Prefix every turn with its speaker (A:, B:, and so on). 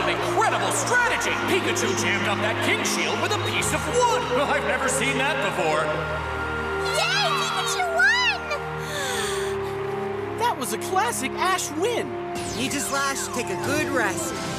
A: an incredible strategy! Pikachu jammed up that King Shield with a piece of wood! I've never seen that before.
B: Yay! Pikachu won!
C: That was a classic Ash win.
D: Aegislash, take a good rest.